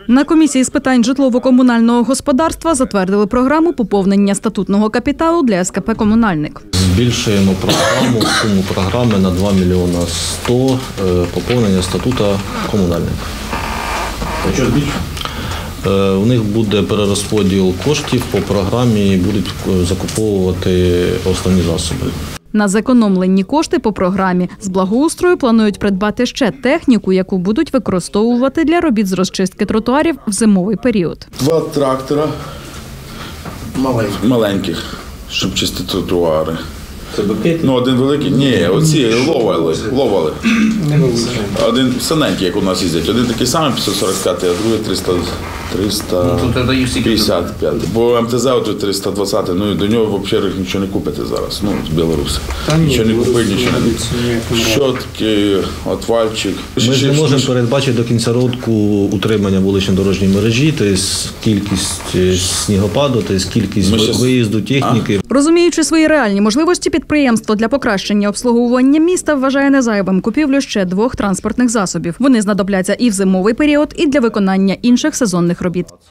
На комісії з питань житлово-комунального господарства затвердили програму поповнення статутного капіталу для СКП «Комунальник». Збільшуємо суму програми на 2 мільйона 100 поповнення статута «Комунальник». А що збільшуємо? У них буде перерозподіл коштів по програмі і будуть закуповувати основні засоби. На зекономлені кошти по програмі з благоустрою планують придбати ще техніку, яку будуть використовувати для робіт з розчистки тротуарів в зимовий період. 2 трактора маленьких, щоб чистити тротуари. Це букет? Ну, один великий, ні, оці ловали. Один синенький, як у нас їздять. Один такий самий 545, а другий 355. Бо МТЗ от 320, ну і до нього взагалі нічого не купити зараз, ну, з Білорусі. Нічого не купити, нічого не. Щотки, отвальчик. Ми ж не можемо передбачити до кінця року утримання вулично-дорожньої мережі, тобто кількість снігопаду, тобто кількість виїзду техніки. Розуміючи свої реальні можливості, підприємство для покращення обслуговування міста вважає незайвим купівлю ще 2 транспортних засобів. Вони знадобляться і в зимовий період, і для виконання інших сезонних робіт.